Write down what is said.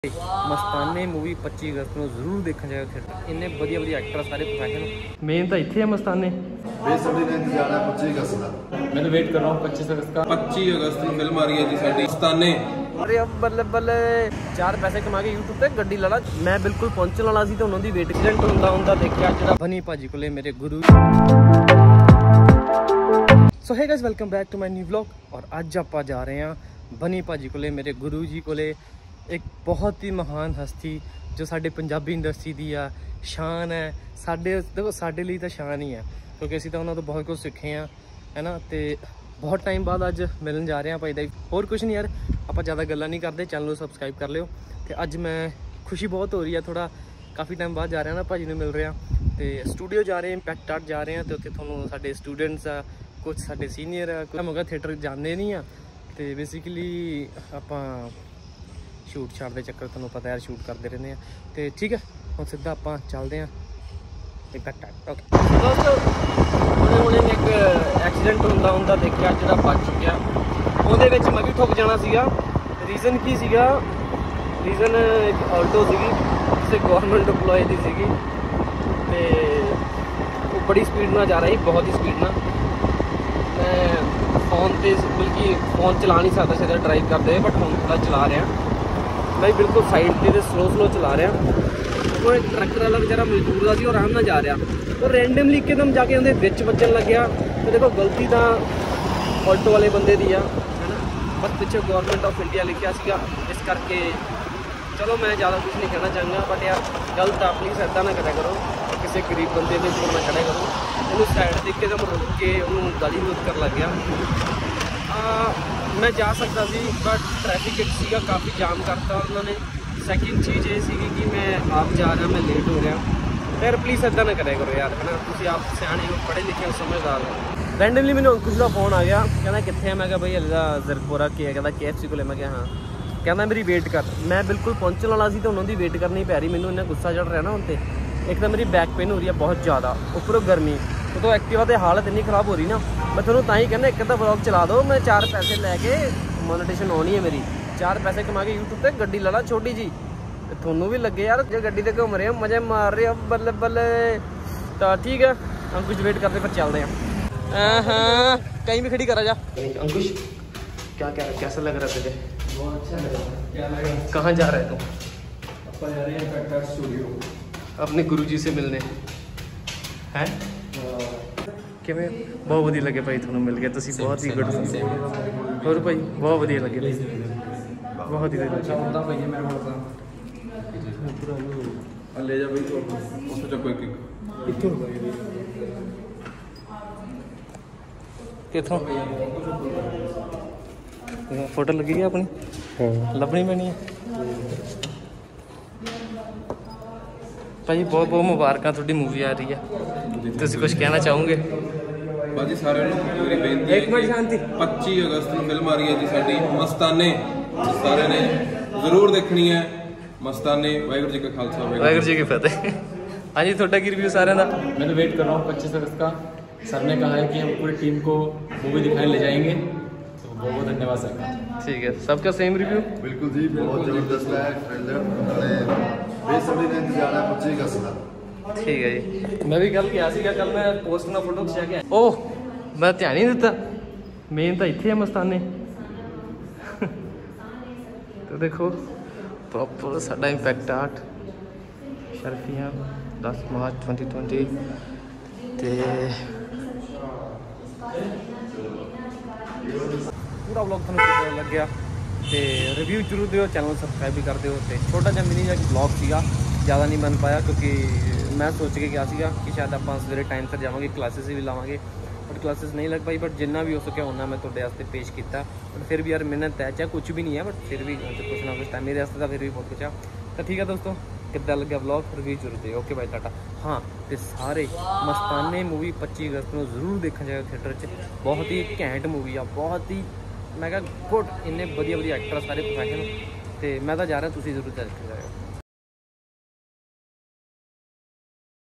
मस्ताने movie 25 अगस्त को जरूर देखा जाएगा थिएटर। इन्ने बढ़िया बढ़िया एक्टर सारे प्रोफेशनल मेन तो इतने है मस्ताने। बेसब्री का इंतजार है 25 अगस्त का। मैं तो वेट कर रहा हूँ 25 अगस्त का। 25 अगस्त को फिल्म आ रही है जी साडी मस्ताने। अरे अब बल्ले बल्ले 4 पैसे कमा के यूट्यूब पे गड्डी ला ला। मैं बिल्कुल पहुंचने वाला सी तो उन्होंने दी वेट एक्सीडेंट होंदा देखिया जरा बनी भाजी कोले मेरे गुरु। So hey guys welcome back to my new vlog. और अज आप जा रहे हैं बनी भाजी कोले मेरे गुरु जी कोले। एक बहुत ही महान हस्ती जो साडे पंजाबी इंडस्ट्री की आ शान है। साडे देखो साडे लिए तो शान ही है क्योंकि असीं तो उन्होंने तो बहुत कुछ सीखे हैं है ना। तो बहुत टाइम बाद अज मिलन जा रहे हैं भाई दा। होर कुछ नहीं यार आप ज़्यादा गल्लां नहीं करते, चैनल को सबसक्राइब कर लियो। तो अज मैं खुशी बहुत हो रही है, थोड़ा काफ़ी टाइम बाद जा रहे हैं ना भाजी ने मिल रहे हैं। तो स्टूडियो जा रहे हैं, इम्पैक्ट आर्ट जा रहे हैं। तो उत्थे तुहानूं साडे स्टूडेंट्स आ, कुछ साडे सीनियर आ, कुछ मौका थिएटर जाते नहीं आ। तो बेसिकली आपां शूट छाट के चक्कर तुहानूं पता यार शूट करते रहने हैं। तो ठीक है हम सीधा आप चलते हैं इम्पैक्ट आर्ट। ओके दोस्तों हुणे एक एक्सीडेंट होंदा देखिया जो बच चुकिया। ਉਹਦੇ ਵਿੱਚ मैं भी ठुक जाना ਸੀਗਾ। रीज़न की सीगा? रीज़न एक ऑल्टो सीगी जिसे गवर्नमेंट एम्प्लॉय दी सीगी ते वो बड़ी स्पीड में जा रही, बहुत ही स्पीड में। मैं फोन पे बल्कि फोन चला नहीं सकता सीधा ड्राइव करते हुए, बट फोन थोड़ा चला रहा मैं बिल्कुल साइड पर स्लो चला रहा। वो एक ट्रैक्टर वाला बेचारा मजदूर का सी और आराम ना जा रहा और रैंडमली एकदम जाके उन्हें बिच बजन लग्या। तो देखो गलती तो ऑल्टो वाले बंदे दी है ना, बस पिछे गवर्नमेंट ऑफ इंडिया लिखा सीगा इस करके। चलो मैं ज़्यादा कुछ नहीं कहना चाहूँगा, बट यार गलत आप प्लीज़ ऐसा ना करा करो, किसी गरीब बंदे के ऊपर ना खड़े करो। उन्होंने साइड देख के एकदम रुक के उन्होंने गाली गलोच कर लग गया। मैं जा सकता सी बट ट्रैफिक सीगा काफ़ी जाम करता उन्होंने। सैकेंड चीज़ ये सी कि मैं आप जा रहा, मैं लेट हो रहा। यार प्लीज़ ऐसा ना करे करो यार, है ना। तुम आप सियाने हो, पढ़े लिखे हो, समझदार हो। रैंडमली मैंने कुछ का फोन आ गया, कहना कितने है। मैं क्या भाई हल्ला जरगपुरा के कहता KFC को। मैं क्या हाँ, कहना मेरी वेट कर। मैं बिल्कुल पहुंचने वाला सी तो उन्होंने वेट करनी पै रही। मैंने इन्ना गुस्सा चढ़ रहा ना उनते। एक तो मेरी बैक पेन हो रही है बहुत ज़्यादा, उपरों गर्मी, तो एक्टिवा की हालत इन्नी खराब हो रही ना। मैं थोड़ा तां ही कहना एक अद्धा ब्लॉग चला दो, मैं 4 पैसे लैके मोनेटाइजेशन आनी है मेरी। 4 पैसे कमा के यूट्यूब पर गड्डी ला ला छोटी जी। थोनू भी लगे यार जो गड्डी ते घूम रहे हो, मजे मार रहे हो, बल्ले बल्ले। तो ठीक है हम कुछ वेट करते फिर चलते हैं। हाँ कहीं भी खड़ी करा जा। अंकुश क्या क्या कैसा लग रहा है तुझे? बहुत अच्छा लगा। क्या लगा? कहाँ जा रहे हो तुम? अपन जा रहे हैं इम्पैक्ट आर्ट स्टूडियो अपने गुरुजी से मिलने हैं। किवें बहुत वधिया लगे भाई तुहानूं मिल गया, तुसीं बहुत ही गुड। और भाई बहुत वधिया लगे, बहुत ही वधिया। ले जा भाई, तो उसको चको एक कितों फोटो लगेगी अपनी? लभनी पैनी है भाई। बहुत बहुत मुबारक थोड़ी मूवी आ रही है। तुम कुछ कहना चाहोगे? बाजी सारे मेरी बेनती एक मिनट शांति। 25 अगस्त को फिल्म आ रही है जी साडी मस्ताने। सारे ने जरूर देखनी है मस्ताने। वाहिगुरू जी का खालसा वाहिगुरू जी की फतेह। हाँ जी थोड़ा की रिव्यू सारे का? मैं तो वेट कर रहा हूँ 25 अगस्त का। सर ने कहा है कि हम पूरी टीम को मूवी दिखाने ले जाएंगे, तो बहुत बहुत धन्यवाद सर का। ठीक है सबका सेम रिव्यू? बिल्कुल जी, बहुत जबरदस्त है ट्रेलर। बेसब्री का इंतजार है 25 अगस्त का। ठीक है जी। मैं भी कल गया सीगा, कल मैं पोस्ट ना फोटो खिंचा के ओह मैं ध्यान ही नहीं दिता। मेन तो इतने है मस्ताने। तो देखो प्रॉपर साडा इम्पैक्ट आर्ट शर्फियाँ 10 मार्च 2020 ते पूरा व्लॉग थानूं किद्दां लग्या ते रिव्यू जरूर दिओ, चैनल सब्सक्राइब भी कर दिओ। ते छोटा जिहा मिनी जिहा व्लॉग सीगा, ज़्यादा नहीं बन पाया क्योंकि मैं सोच के गया सीगा कि शायद आप सवेरे टाइम से जावांगे, क्लासेस भी लावांगे, बट क्लासेस नहीं लग पाई। बट जिन्ना भी हो सके उन्ना मैं तुहाडे वास्ते पेश किया। बट फिर भी यार मेहनत है, चाहे कुछ भी नहीं है बट फिर भी कुछ ना कुछ टाइम मेरे वास्ते फिर भी बहुत कुछ है। तो ठीक है दोस्तों किद्दां लग्या व्लॉग रिव्यू जरूर दिओ। ओके भाई टाटा। हाँ तो सारे मस्ताने मूवी 25 अगस्त को जरूर देखा जाएगा थिएटर च। बहुत ही घैंट मूवी आ, बहुत ही मैं क्या गुड। इन्ने बढ़िया बढ़िया एक्टर सारे प्रोफेशनल। तो मैं तो जा रहा, तुसीं जरूर देखा जाएगा।